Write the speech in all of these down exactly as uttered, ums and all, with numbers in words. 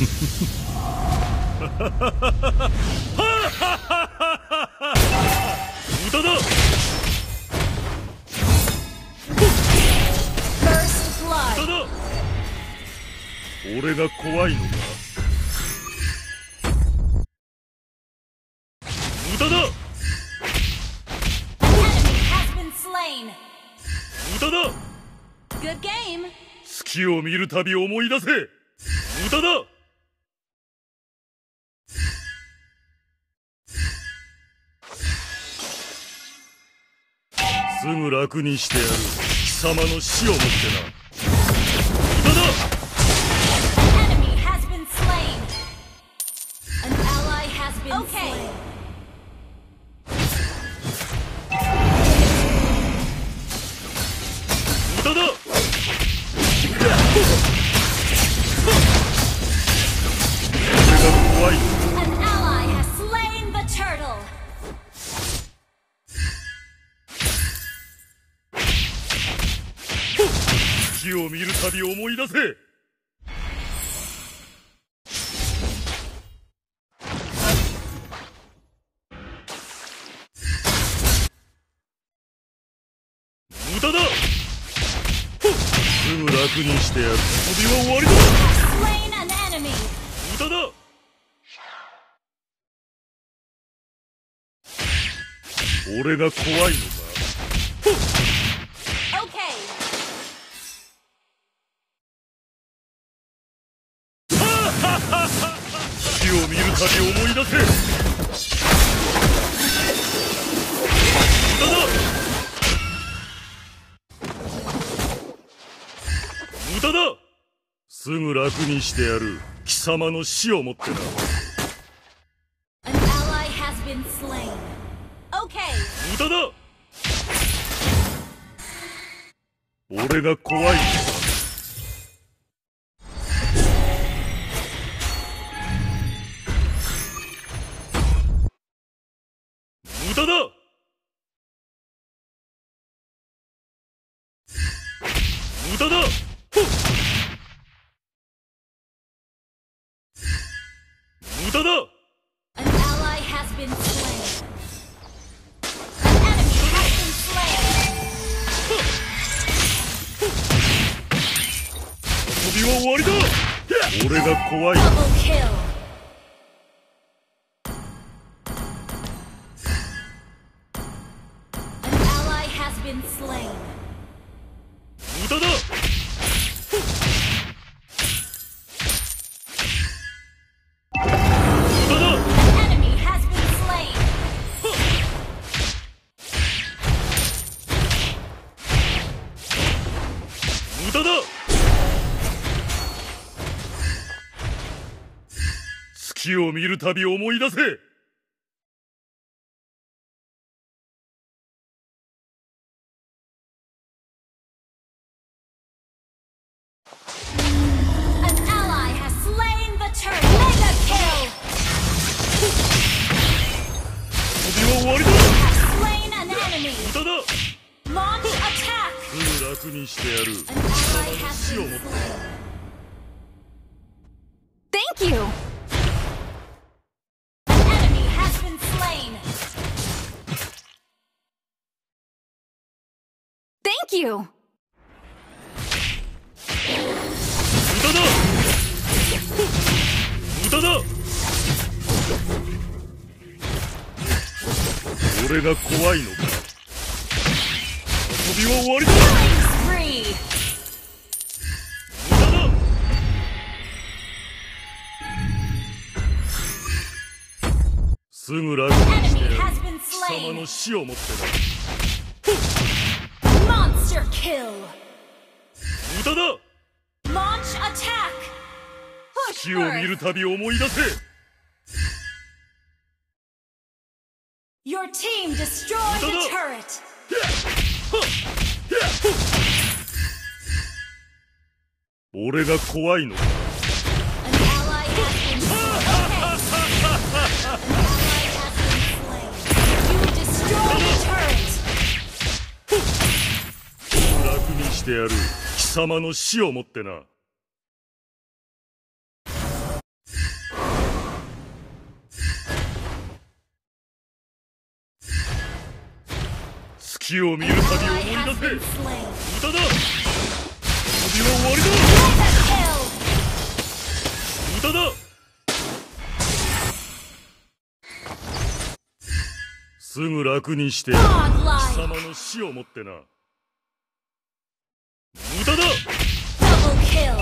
無駄だ。無駄だ。俺が怖いのか。無駄だ。無駄だ。月を見るたび思い出せ。無駄だ。すぐ楽にしてやる。貴様の死をもってな。無駄だ。無駄だ。俺が怖い。月を見るたび思い出せ。無駄だ。すぐ楽にしてやる。遊びは終わりだ。無駄だ。俺が怖いのか。死を見るたび思い出せ。無駄だ。無駄だ。すぐ楽にしてやる。貴様の死をもってな。無駄だ。俺が怖いのか。無駄だ。無駄だ。無駄だ。遊びは終わりだ。俺が怖い。無駄だ。無駄だ。無駄だ。月を見るたび思い出せ。終わりだ。無駄だ。すぐ楽にしてやる。貴様の死をもって。 Thank you. Thank you. 無駄だ。無駄だ。俺が怖いのか。遊びは終わりだ。無駄だ。すぐ楽にしてやる。貴様の死をもってな。無駄だ。死を見るたび思い出せ。 Your team destroyed the turret. 俺が怖いのか。楽にしてやる。貴様の死をもってな。 月を見るたび Ally 思い has 出 been せ。 slain. 無駄だ。旅は終わりだ。 Mega kill. 無駄だ。すぐ楽にして貴 Godlike. 様の死をもってな。無駄だ。 Double kill.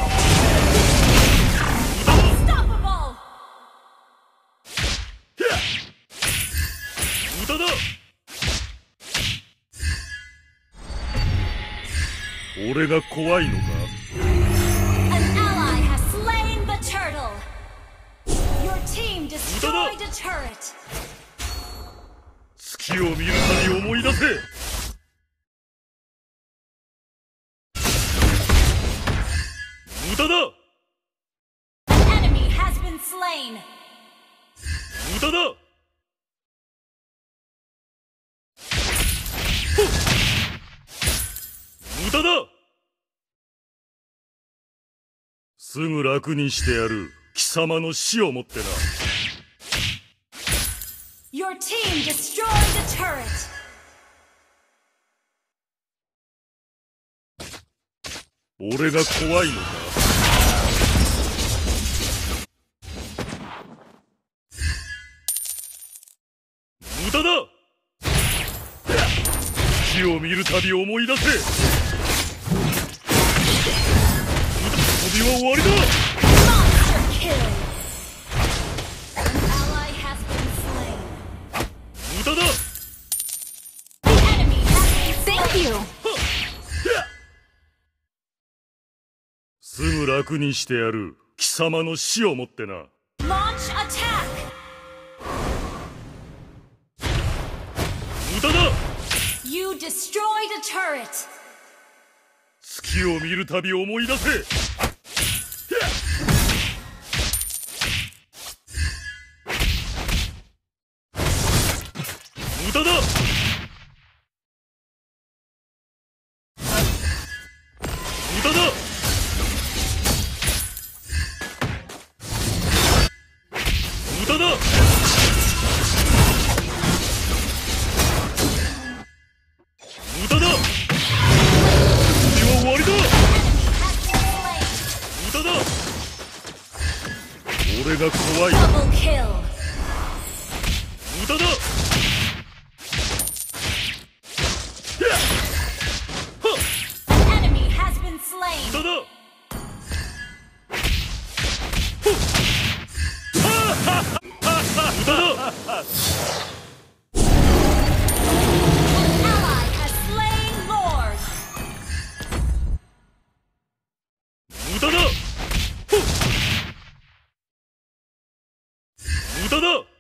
Unstoppable. 無駄だ。俺が怖いのか。 An ally has slain the turtle. Your team destroyed a turret. 月を見るたび思い出せ。無駄だ。 An enemy has been slain. 無駄だ。無駄だ。すぐ楽にしてやる。貴様の死をもってな。 Your team destroyed a turret. 俺が怖いのか。無駄だ。月を見るたび思い出せ。旅は終わりだ。 Monster kill. An ally has been slain. 無駄だ。 The enemy has been slain. Thank you. すぐ楽にしてやる。貴様の死をもってな。 Launch attack. 無駄だ。 You destroyed a turret. 月を見るたび思い出せ。無駄だ。無駄だ。無駄だ。無駄だ。旅は終わりだ。 Has been slain. 無駄だ。俺が怖い。 Double kill. 無駄だ。 An enemy has been 無 slain. 駄だ。 無駄だ。 An ally has slain Lord. 無駄だ。無駄だ。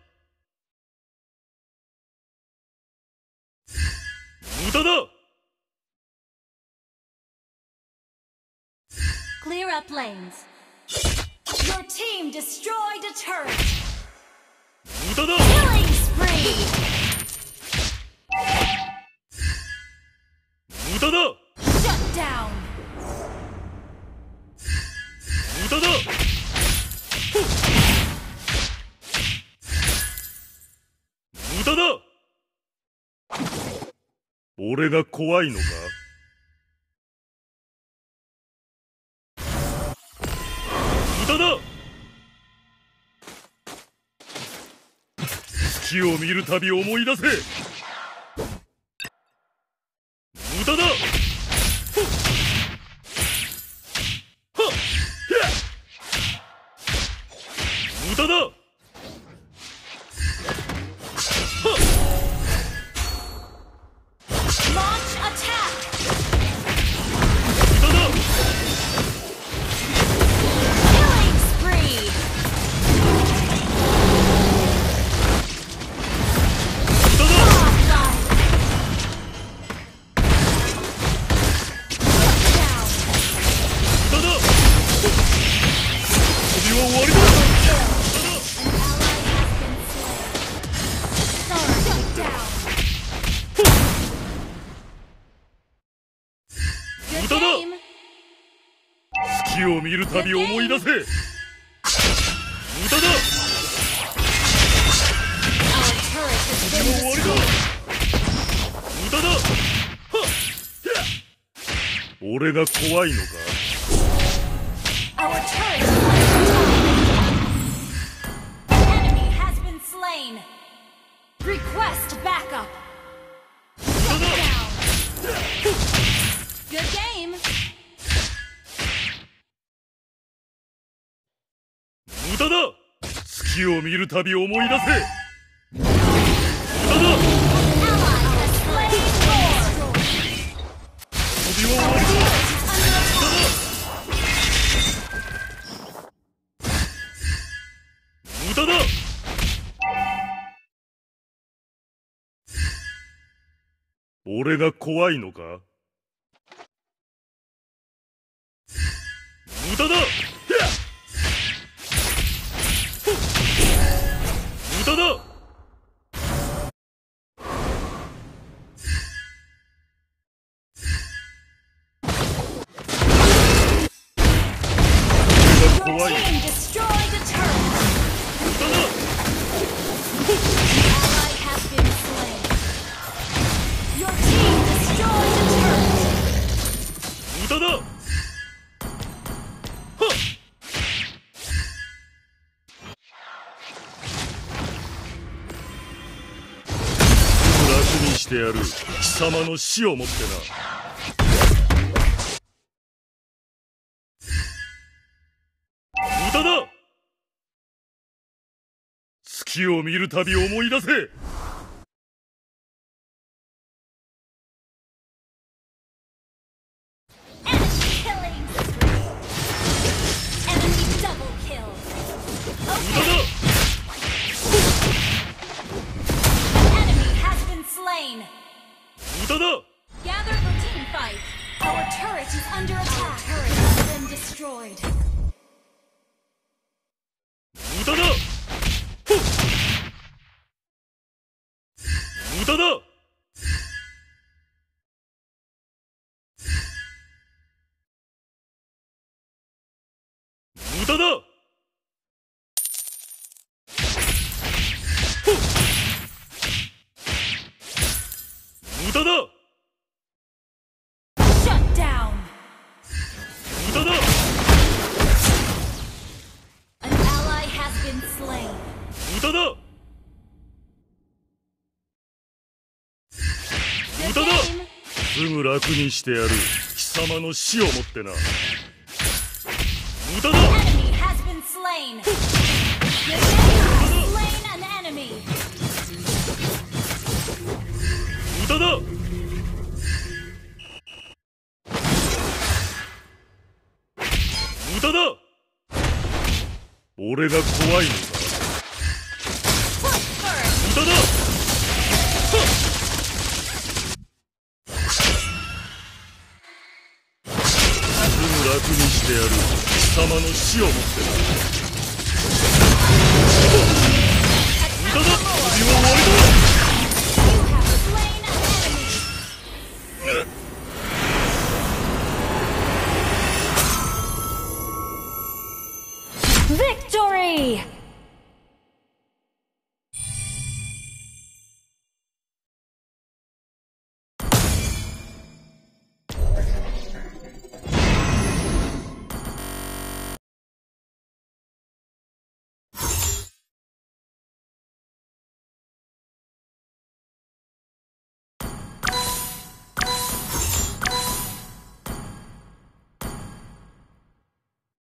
無駄だ。 Clear up lanes. Your team destroyed a turret. 無駄だ。 Killing spree. 無駄だ。 Shut down. 無駄だ。無駄だ。俺が怖いのか。無駄だ。月を見るたび思い出せ。無駄だ。無駄だ。 Launch attack. 無駄だ。 Killing spree. 無駄だ。 Godlike. Shut down. 無駄だ。旅は終わりだ。 An ally has been slain. Shut down. Good 無駄だ。 game. 月を見るたび思い出せ。無駄だ。 Our turret has 旅は been 終わりだ。 destroyed. 無駄だ。 俺が怖いのか。 Our turret is under attack. An enemy has been slain. Request backup. Shut down. Good game. 無駄だ。月を見るたび思い出せ。無駄だ。 Ally has slain Lord. 飛びは終わりだ。 無駄だ。俺が怖いのか。無駄だ。無駄だ。俺が怖い。 Your team destroyed a turret. 無駄だ。 Ally has been slain. Your team destroyed a turret. 無駄だ。 楽にしてやる。貴様の死をもってな。無駄だ。月を見るたび思い出せ。 Enemy killing spree. Enemy double kill. 無駄だ。 An enemy has been slain. 無駄だ。 Gather for team fight. Our turret is under attack. Our turret has been destroyed. 無駄だ。ほっ。無駄だ。無駄だ。ほっ。無駄だ。 Shut down. 無駄だ。 An ally has been slain. 無駄だ。 Good 無駄だ。 game. すぐ楽にしてやる。貴様の死をもってな。無駄だ。 Enemy has been slain. Good game. Slain an enemy. 無駄だ。無駄だ。俺が怖いのか。 Foot first. 無駄だ。すぐ楽にしてやる。貴様の死をもってな。無駄だ。首は終わりだ。 You have slain an enemy. Victory!